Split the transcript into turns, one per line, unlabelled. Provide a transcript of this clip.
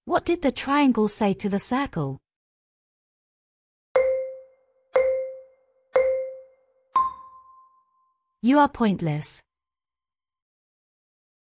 What did the triangle say to the circle? You are pointless.